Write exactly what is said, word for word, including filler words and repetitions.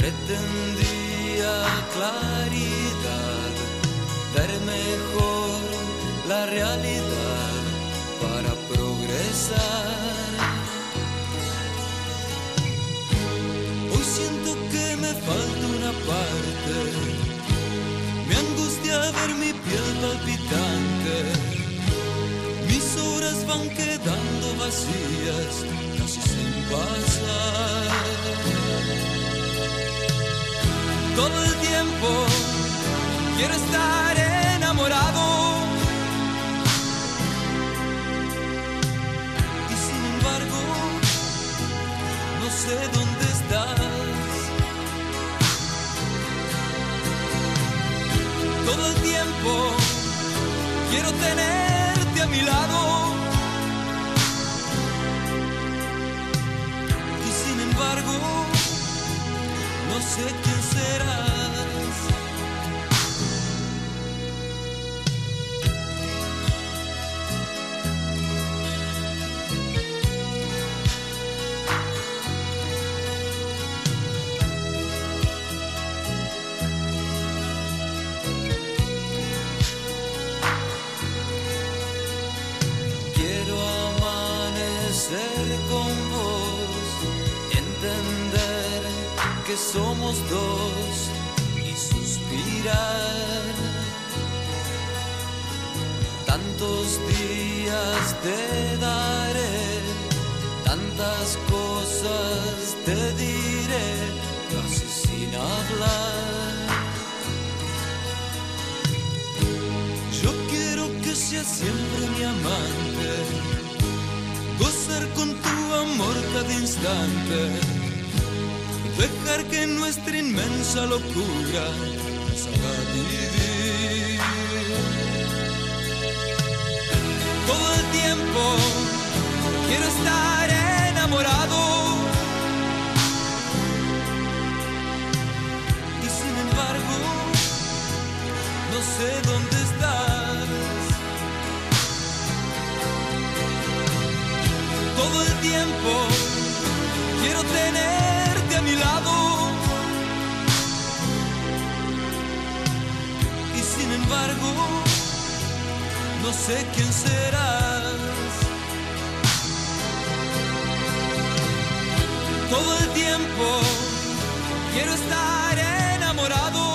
Pretendía claridad, ver mejor la realidad para progresar. Hoy siento que me falta una parte, me angustia ver mi piel palpitante, mis horas van quedando vacías, casi sin pasar. Todo el tiempo quiero estar enamorado y sin embargo no sé dónde estás. Todo el tiempo quiero tenerte a mi lado y sin embargo no sé quién serás. Quiero amanecer con vos, entender que somos dos y suspirar. Tantos días te daré, tantas cosas te diré, casi sin hablar. Yo quiero que seas siempre mi amante, gozar con tu amor cada instante, dejar que nuestra inmensa locura nos haga vivir. Todo el tiempo quiero estar enamorado y sin embargo no sé dónde estás. Todo el tiempo quiero tenerte a mi lado y sin embargo no sé quién serás. Todo el tiempo quiero estar enamorado